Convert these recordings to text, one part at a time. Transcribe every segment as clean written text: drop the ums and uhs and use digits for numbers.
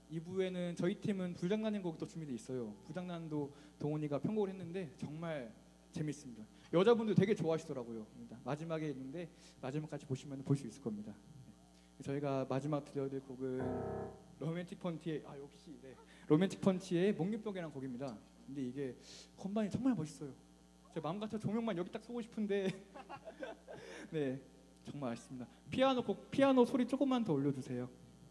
2부에는 저희 팀은 불장난인 곡이 또 준비되어 있어요. 불장난도 동훈이가 편곡을 했는데 정말 재밌습니다. 여자분들 되게 좋아하시더라고요. 마지막에 있는데 마지막까지 보시면 볼 수 있을 겁니다. 저희가 마지막 들려드릴 곡은 로맨틱 펀치의 로맨틱 펀치의 목류병이라는 곡입니다. 근데 이게 건반이 정말 멋있어요. 제 마음 같아 조명만 여기 딱 쏘고 싶은데 네, 정말 아쉽습니다. 피아노 소리 조금만 더 올려주세요.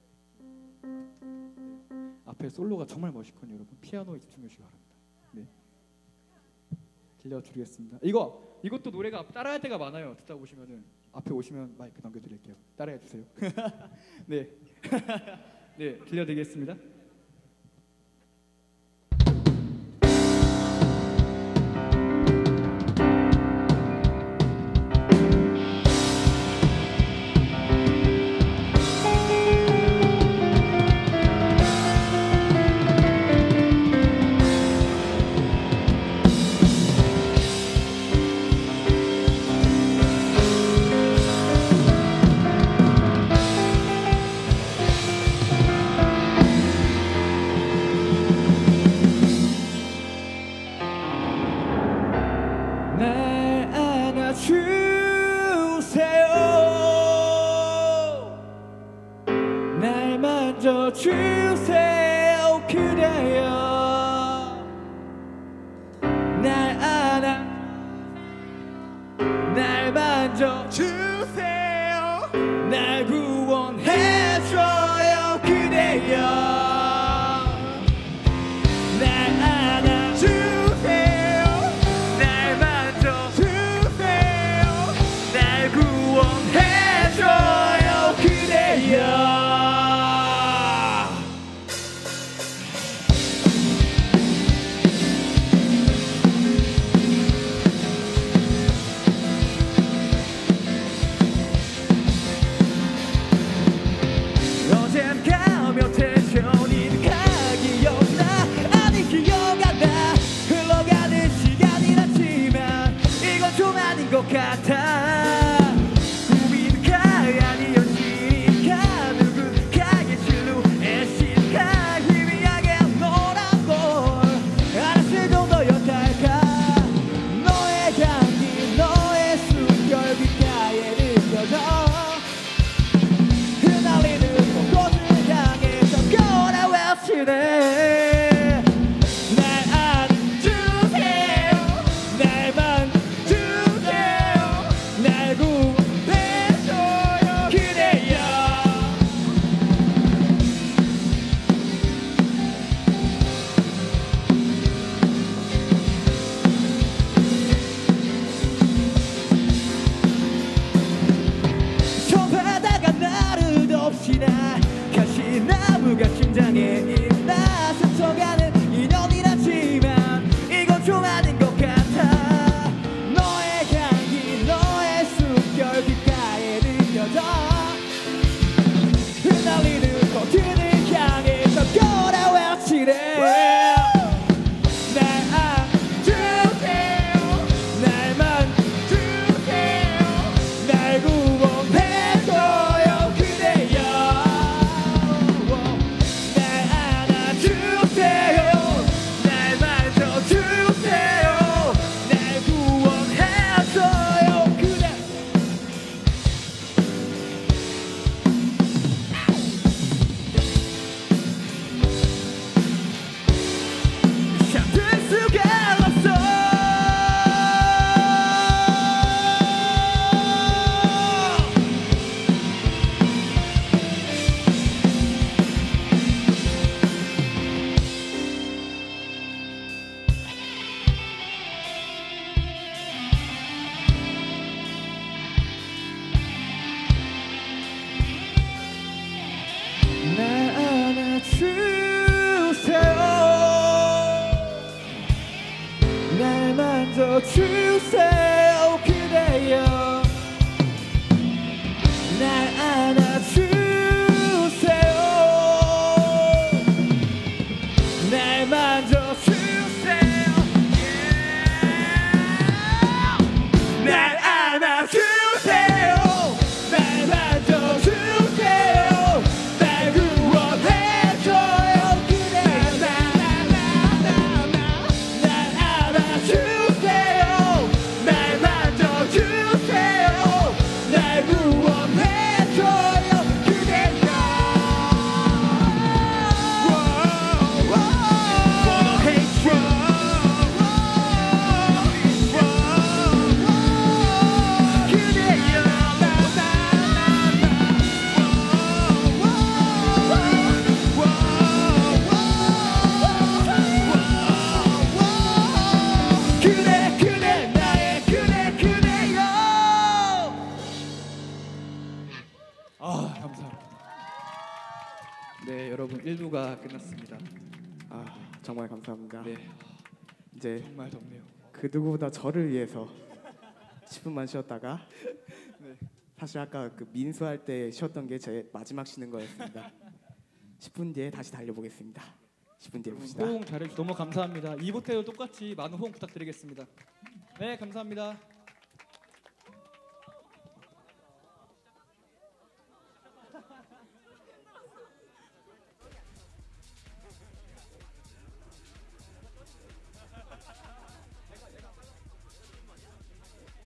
앞에 솔로가 정말 멋있거든요, 여러분. 피아노에 집중해 주시기 바랍니다. 네, 들려드리겠습니다. 이것도 노래가 따라할 때가 많아요. 듣다 보시면은 앞에 오시면 마이크 넘겨드릴게요. 따라해 주세요. 네, 네, 들려드리겠습니다. 주세요 그대여 날 안아 날 만져주세요 날 구원해줘요 그대여 날 안아주세요 날 만져주세요 날 구원해줘요 그대여 1부가 끝났습니다. 정말 감사합니다. 네, 이제 정말 덥네요. 그 누구보다 저를 위해서 10분만 쉬었다가 네. 사실 아까 그 민수할 때 쉬었던 게 제 마지막 쉬는 거였습니다. 10분 뒤에 다시 달려보겠습니다. 10분 뒤에 봅시다. 호응 잘해주셔서 너무 감사합니다. 2부 때도 똑같이 많은 호응 부탁드리겠습니다. 네, 감사합니다.